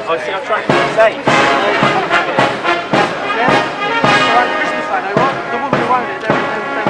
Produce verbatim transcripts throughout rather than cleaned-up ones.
I see, I'm trying to be safe. Yeah? Around Christmas I know, right? The woman who owned it, they were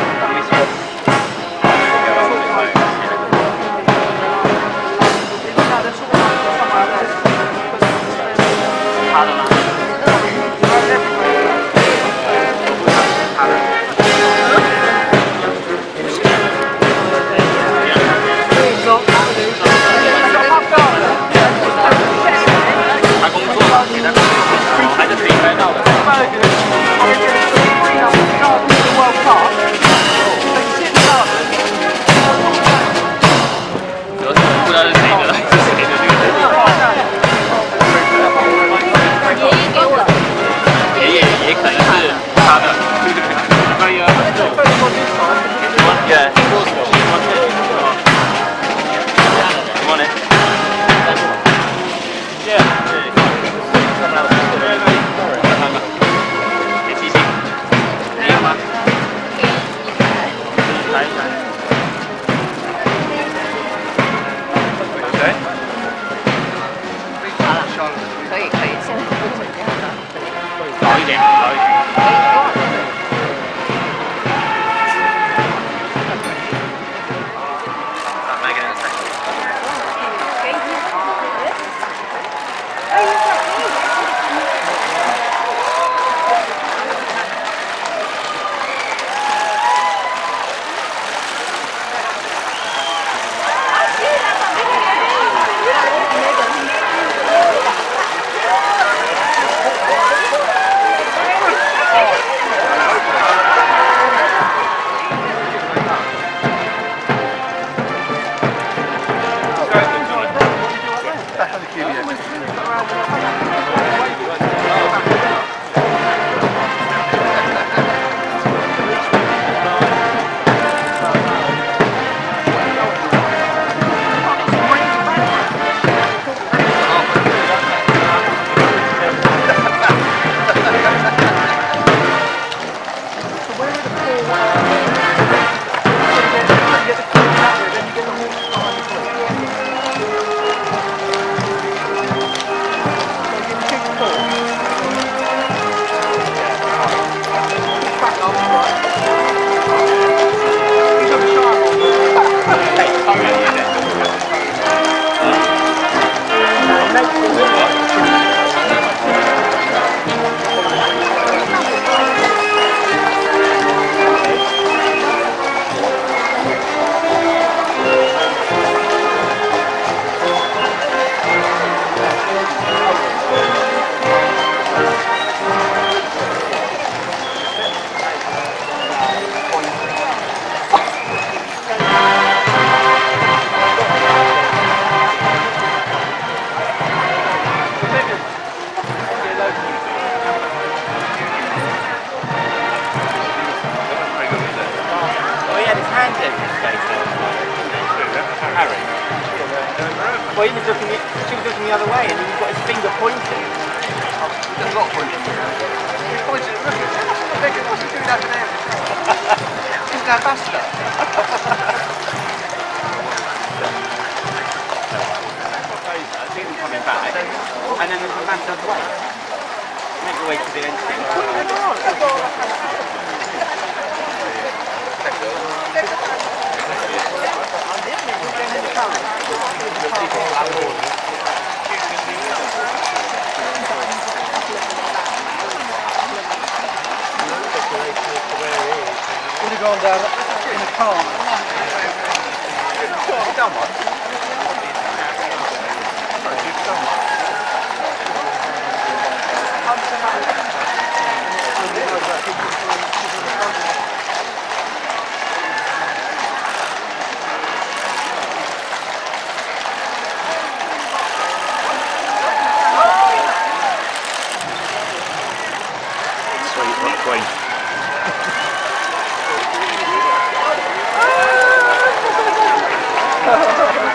well, he was looking, she was looking the other way, and he's got his finger pointing. Oh, he does not point. He's pointing at looking. What's he doing over there? He's an ambassador. I see them coming back, and then there's a massive wait. Make your way to the entrance. Would have gone down in a car. Down one. Queen.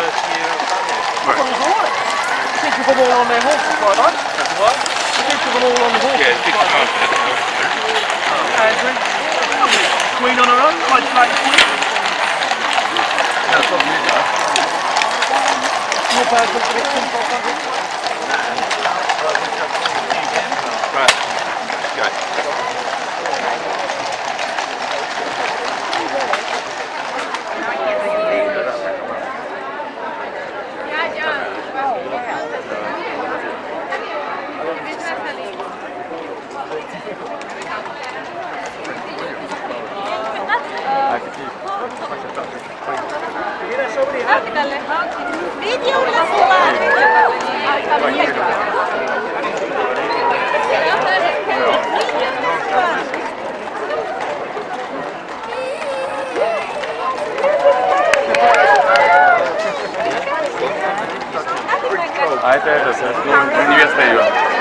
first year of that. I thought it was alright. Teaching them all on their horses, quite nice. What? Teaching them all on the horses. Yeah, big quite nice. Andrew. Queen on her own, quite like Queen. No problem with that. Not bad for the two five hundred. Right. Okay. Video la А это, это, это, невеста ее.